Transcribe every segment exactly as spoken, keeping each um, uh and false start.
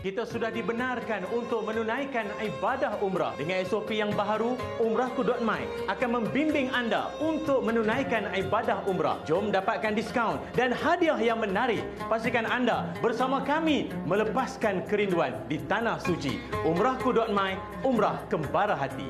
kita sudah dibenarkan untuk menunaikan ibadah umrah. Dengan S O P yang baharu, umrahku dot my akan membimbing anda untuk menunaikan ibadah umrah. Jom dapatkan diskaun dan hadiah yang menarik. Pastikan anda bersama kami melepaskan kerinduan di Tanah Suci. umrahku dot my, umrah kembara hati.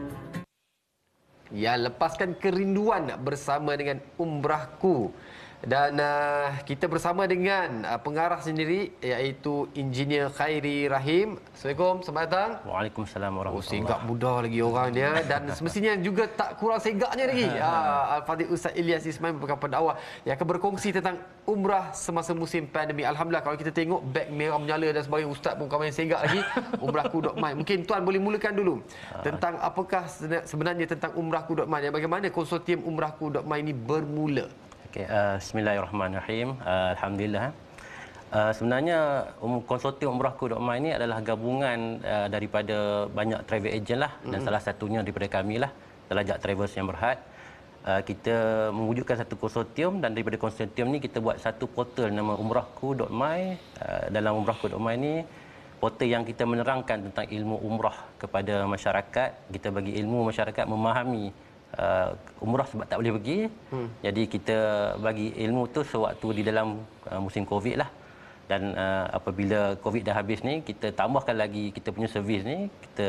Ya, lepaskan kerinduan bersama dengan Umrahku. Dan uh, kita bersama dengan uh, pengarah sendiri, iaitu Engineer Khairi Rahim. Assalamualaikum, selamat datang. Waalaikumsalam warahmatullahi wabarakatuh. Oh, segak muda lagi orang dia. Dan semestinya juga tak kurang segaknya lagi. uh, Al-Fadhil Ustaz Ilyas Ismail merupakan pendakwah yang akan berkongsi tentang umrah semasa musim pandemik. Alhamdulillah, kalau kita tengok beg merah menyala dan sebagainya, Ustaz pun kawan yang segak lagi. Umrahku dot my. Mungkin Tuan boleh mulakan dulu tentang apakah sebenarnya tentang Umrahku dot my dan bagaimana konsortium Umrahku dot my ini bermula. Okay, uh, Bismillahirrahmanirrahim. Uh, Alhamdulillah. Uh, sebenarnya um, konsortium Umrahku dot my ini adalah gabungan uh, daripada banyak travel agent lah, dan mm-hmm. salah satunya daripada kami lah, Telajak Travels yang Berhad. Uh, kita mewujudkan satu konsortium, dan daripada konsortium ni kita buat satu portal nama Umrahku dot my. Uh, dalam Umrahku dot my ni portal yang kita menerangkan tentang ilmu umrah kepada masyarakat. Kita bagi ilmu masyarakat memahami Uh, umrah sebab tak boleh pergi. Hmm. Jadi kita bagi ilmu tu sewaktu di dalam uh, musim Covid lah. Dan uh, apabila Covid dah habis ni, kita tambahkan lagi kita punya servis ni. Kita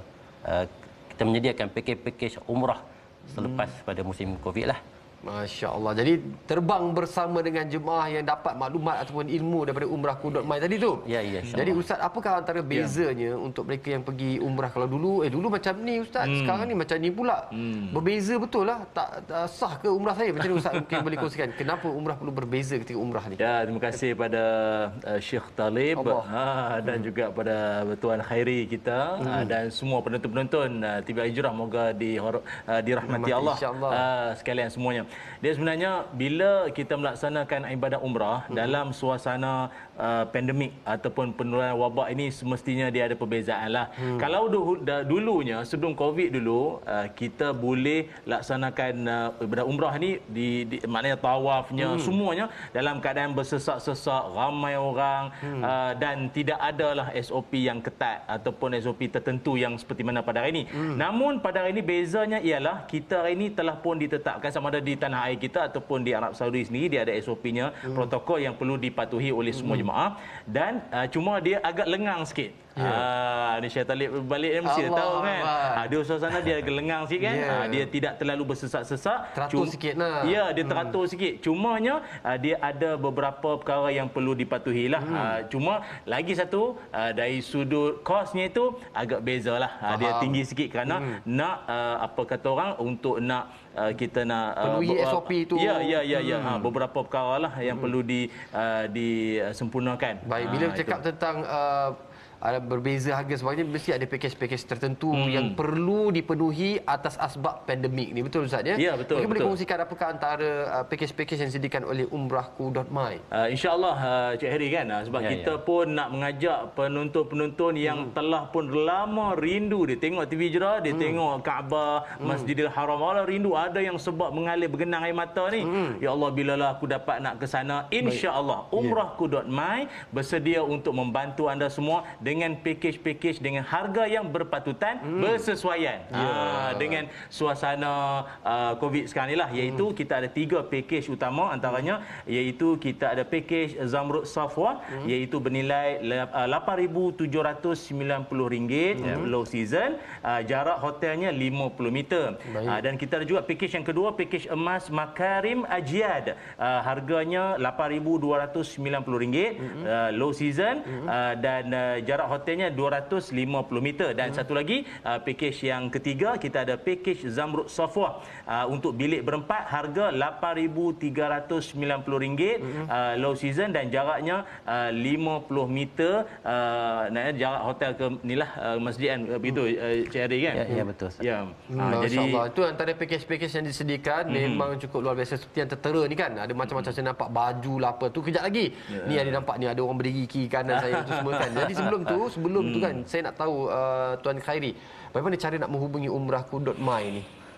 uh, kita menyediakan pakej-pakej umrah selepas hmm. pada musim Covid lah. Masya Allah. Jadi terbang bersama dengan jemaah yang dapat maklumat ataupun ilmu daripada umrahku dot my tadi tu. Ya, ya. Jadi Ustaz, apakah antara bezanya ya. untuk mereka yang pergi umrah? Kalau dulu, eh dulu macam ni Ustaz, hmm. sekarang ni macam ni pula. Hmm. Berbeza betul lah. Tak, tak sah ke umrah saya? Macam ni Ustaz mungkin boleh kongsikan. Kenapa umrah perlu berbeza ketika umrah ni? Ya, terima kasih pada uh, Syekh Talib ha, dan hmm. juga pada Tuan Khairi kita hmm. uh, dan semua penonton-penonton uh, T V Hijrah, moga di, uh, dirahmati Allah, Allah. Uh, sekalian semuanya. Dia sebenarnya bila kita melaksanakan ibadah umrah hmm. dalam suasana uh, pandemik ataupun penularan wabak ini, semestinya dia ada perbezaan lah. Hmm. Kalau dulu, dulunya sebelum Covid dulu, uh, kita boleh laksanakan uh, ibadah umrah ni di, di maknanya tawafnya hmm. semuanya dalam keadaan bersesak-sesak, ramai orang hmm. uh, dan tidak adalah S O P yang ketat ataupun S O P tertentu yang seperti mana pada hari ini. Hmm. Namun pada hari ini bezanya ialah kita hari ini telah pun ditetapkan sama ada di tanah air kita ataupun di Arab Saudi sendiri, dia ada S O P-nya, hmm. protokol yang perlu dipatuhi oleh semua hmm. jemaah, dan uh, cuma dia agak lengang sikit. Yeah. Ah, ni Syekh Talib balik ni mesti Allah tahu kan. Ah, dia suasana dia agak lengang sikit kan. Yeah. Ah, dia tidak terlalu bersesak-sesak. Teratur sikit lah. Ya, dia teratur hmm. sikit. Cumanya ah, dia ada beberapa perkara yang perlu dipatuhi lah. Hmm. Ah, cuma lagi satu, ah, dari sudut kosnya itu agak bezalah. Ah, dia tinggi sikit kerana hmm. nak ah, apa kata orang, untuk nak uh, kita nak uh, penuhi S O P itu. Ya, ya, ya, ya. Hmm. Ha, beberapa perkara lah yang hmm. perlu di uh, disempurnakan. Baik, bila ha, cakap itu. tentang uh, ada berbeza harga sebagainya, mesti ada pakej-pakej tertentu hmm. yang perlu dipenuhi atas asbab pandemik ni, betul Ustaz ya? Ya, betul. Mungkin boleh kongsikan apakah antara uh, pakej-pakej yang disediakan oleh umrahku dot my? Uh, InsyaAllah uh, Cik Heri kan, uh, sebab ya, kita ya. pun nak mengajak penonton-penonton yang hmm. telah pun lama rindu, dia tengok T V Hijrah, dia hmm. tengok Kaabah, hmm. Masjidil Haram, Allah rindu, ada yang sebab mengalir bergenang air mata ni. Hmm. Ya Allah, bilalah aku dapat nak ke sana, insya-Allah umrahku dot my bersedia untuk membantu anda semua dengan pakej-pakej dengan harga yang berpatutan, hmm. bersesuaian yeah. aa, dengan suasana aa, Covid sekarang ni lah, iaitu hmm. kita ada tiga pakej utama, antaranya iaitu kita ada pakej Zamrud Safwa, hmm. iaitu bernilai lapan ribu tujuh ratus sembilan puluh ringgit hmm. low season, aa, jarak hotelnya lima puluh meter. Aa, dan kita ada juga pakej yang kedua, pakej Emas Makarim Ajiad, aa, harganya lapan ribu dua ratus sembilan puluh ringgit hmm. aa, low season, hmm. aa, dan aa, jarak hotelnya dua ratus lima puluh meter. Dan hmm. satu lagi uh, pakej yang ketiga, kita ada pakej Zamrud Safwa uh, untuk bilik berempat, harga lapan ribu tiga ratus sembilan puluh ringgit hmm. uh, low season, dan jaraknya uh, lima puluh meter, uh, nah, jarak hotel ke inilah uh, masjid kan, uh, begitu uh, Cik Ari kan? Ya, ya betul. Ya. Hmm, uh, jadi itu antara pakej-pakej yang disediakan hmm. memang cukup luar biasa, seperti yang tertera ni kan, ada macam-macam. hmm. Saya nampak baju lah apa tu, kejap lagi yeah. ni ada nampak ni ada orang berdiri kiri kanan saya tu semua kan. Jadi sebelum tu sebelum hmm. tu kan, saya nak tahu uh, Tuan Khairi, bagaimana cara nak menghubungi umrahku dot my ni?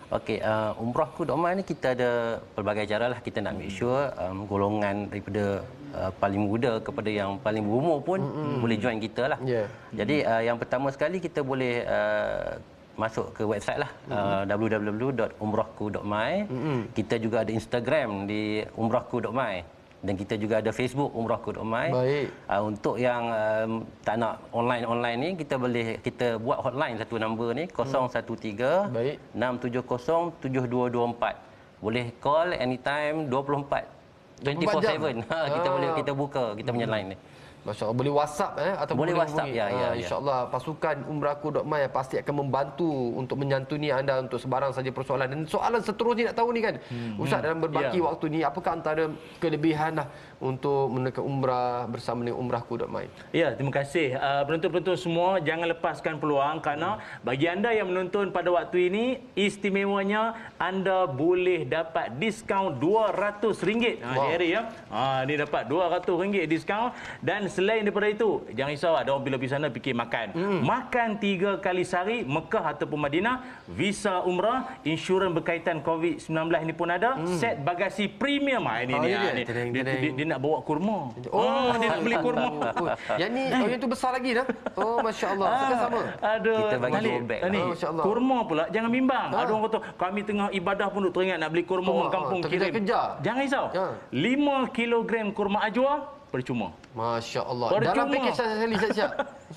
Okey, uh, umrahku dot my ni kita ada pelbagai cara lah kita nak make sure um, golongan daripada uh, paling muda kepada yang paling berumur pun mm-hmm. boleh join kita lah. Yeah. Jadi uh, yang pertama sekali kita boleh uh, masuk ke website lah mm-hmm. uh, w w w dot umrahku dot my. Mm-hmm. Kita juga ada Instagram di umrahku dot my. Dan kita juga ada Facebook umrahku dot my. Baik. Uh, untuk yang um, tak nak online-online ni, kita boleh kita buat hotline satu nombor ni kosong satu tiga enam tujuh kosong tujuh dua dua empat. Boleh call anytime dua puluh empat dua puluh empat jam. Ha, kita ah. boleh kita buka kita punya line ni. Masya-Allah, boleh WhatsApp eh atau boleh, boleh WhatsApp hubungi. ya ya. Ha, insya-Allah pasukan umrahku dot my pasti akan membantu untuk menyantuni anda untuk sebarang saja persoalan. Dan soalan seterusnya nak tahu ni kan. Hmm. Ustaz, dalam berbaki yeah. waktu ni apakah antara kelebihan lah untuk menekan umrah bersama dengan umrahku dot my? Ya, terima kasih. Uh, penonton-penonton semua jangan lepaskan peluang kerana hmm. bagi anda yang menonton pada waktu ini, istimewanya anda boleh dapat diskaun dua ratus ringgit. Ha, wow. Hari ya. Ha, ni dapat dua ratus ringgit diskaun. Dan selain daripada itu, jangan risau, ada orang bila pergi sana fikir makan. Hmm. Makan tiga kali sehari, Mekah ataupun Madinah, visa umrah, insurans berkaitan covid sembilan belas ini pun ada, hmm. set bagasi premium. Ha, ini, oh, ni, ha, ni. Dia, dia, dia, dia nak bawa kurma. Oh, ha, dia nak beli kurma. Oh, yang ni, oh, yang tu besar lagi dah. Oh, masya-Allah. Sekarang sama. Ada. Kita bagi go back. Ni, oh, kurma pula, jangan bimbang. Ha. Ada orang kata, kami tengah ibadah pun duk teringat nak beli kurma orang kampung kirim. Kejar. Jangan risau. Ha. lima kilogram kurma ajwa percuma. Masya-Allah. Percuma. Dalam pakej saya sekali siap-siap.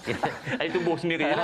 Itu bos sendirilah.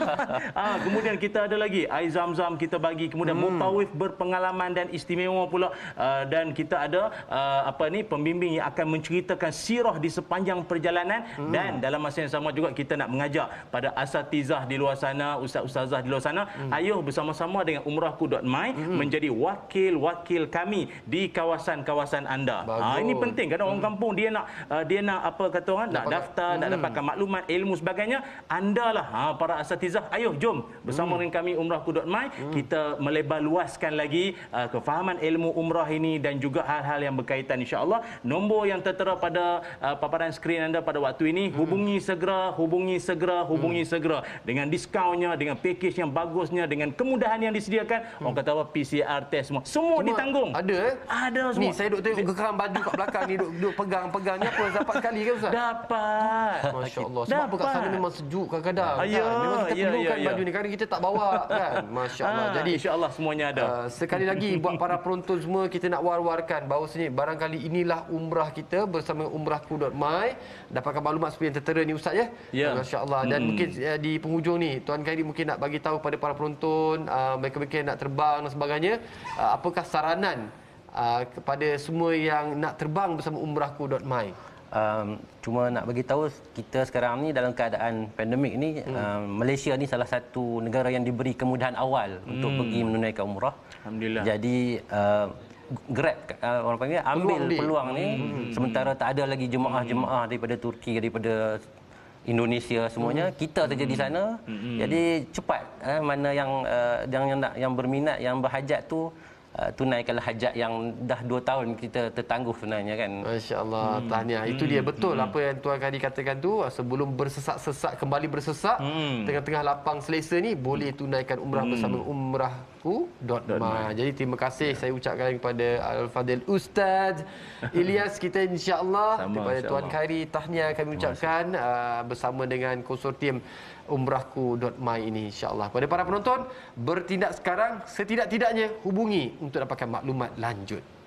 ah, kemudian kita ada lagi air zam-zam kita bagi, kemudian hmm. mutawif berpengalaman dan istimewa pula, uh, dan kita ada uh, apa ni pembimbing yang akan menceritakan sirah di sepanjang perjalanan, hmm. dan dalam masa yang sama juga kita nak mengajak pada asatizah di luar sana, ustaz-ustazah di luar sana, hmm. ayuh bersama-sama dengan umrahku dot my hmm. menjadi wakil-wakil kami di kawasan-kawasan anda. Ah, ini penting kerana hmm. orang kampung dia nak uh, dia nak apa kata orang nak daftar, hmm. nak dapatkan maklumat, ilmu sebagainya. Andalah ha, para asatizah, ayuh jom bersama hmm. dengan kami umrahku dot my hmm. kita melebar luaskan lagi uh, kefahaman ilmu umrah ini dan juga hal-hal yang berkaitan, insya-Allah. Nombor yang tertera pada uh, paparan skrin anda pada waktu ini, hmm. hubungi segera, hubungi segera, hubungi hmm. segera dengan diskaunnya, dengan pakej yang bagusnya, dengan kemudahan yang disediakan. Hmm. Orang kata apa, P C R test semua semua cuma ditanggung. Ada eh? Ada semua. Ni saya duk tengok geram baju kat belakang ni, duk, duk pegang-pegang ni apa dapat sekali kan Ustaz? Dapat. Masya-Allah. Sebab apa kat sana memang sejuk kadang-kadang. Ah, ya, kan? Memang kita ya, perlukan ya, ya. baju ni, kadang kita tak bawa kan. Masya-Allah. Ah, Jadi insya-Allah semuanya ada. Uh, sekali lagi buat para penonton semua, kita nak war-warkan bahawasanya barangkali inilah umrah kita bersama umrahku dot my. Dapatkan maklumat seperti yang tertera ni Ustaz ya. Ya. Masya-Allah. Dan hmm. mungkin uh, di penghujung ni Tuan Khairi mungkin nak bagi tahu pada para penonton, uh, mereka mungkin nak terbang dan sebagainya, uh, apakah saranan uh, kepada semua yang nak terbang bersama umrahku dot my? Um, cuma nak bagi tahu kita sekarang ni dalam keadaan pandemik ni, hmm. um, Malaysia ni salah satu negara yang diberi kemudahan awal hmm. untuk pergi menunaikan umrah. Alhamdulillah. Jadi uh, grab uh, orang panggil ambil peluang, peluang ni hmm. sementara tak ada lagi jemaah-jemaah daripada Turki, daripada Indonesia semuanya, hmm. kita saja di sana. Hmm. Jadi cepat uh, mana yang uh, yang yang nak yang berminat, yang berhajat tu Uh, tunaikanlah hajat yang dah dua tahun kita tertangguh sebenarnya kan. Masya-Allah, hmm. tahniah. Itu dia betul hmm. apa yang Tuan Khairi katakan tu, sebelum bersesak-sesak kembali bersesak, hmm. tengah-tengah lapang selesa ni boleh tunaikan umrah hmm. bersama umrahku dot my. Jadi terima kasih ya. saya ucapkan kepada Al-Fadil Ustaz Ilyas kita, insya-Allah, kepada insya Tuan Khairi tahniah kami ucapkan uh, bersama dengan konsortium umrahku dot my ini, insya-Allah. Pada para penonton, bertindak sekarang, setidak-tidaknya hubungi untuk dapatkan maklumat lanjut.